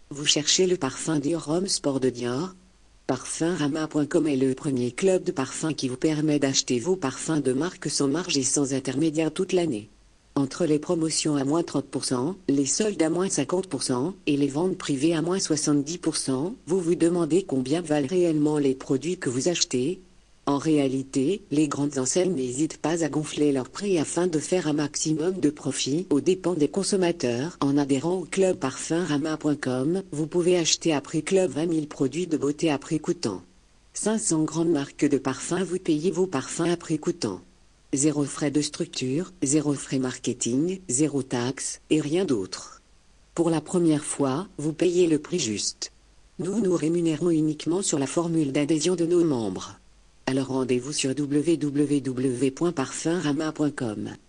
Vous cherchez le parfum Dior Homme Sport de Dior? Parfumrama.com est le premier club de parfums qui vous permet d'acheter vos parfums de marque sans marge et sans intermédiaire toute l'année. Entre les promotions à moins 30%, les soldes à moins 50% et les ventes privées à moins 70%, vous vous demandez combien valent réellement les produits que vous achetez? En réalité, les grandes enseignes n'hésitent pas à gonfler leurs prix afin de faire un maximum de profit aux dépens des consommateurs. En adhérant au club parfumrama.com, vous pouvez acheter à prix club 20 000 produits de beauté à prix coûtant. 500 grandes marques de parfums, vous payez vos parfums à prix coûtant. Zéro frais de structure, zéro frais marketing, zéro taxe, et rien d'autre. Pour la première fois, vous payez le prix juste. Nous nous rémunérons uniquement sur la formule d'adhésion de nos membres. Alors rendez-vous sur www.parfumrama.com.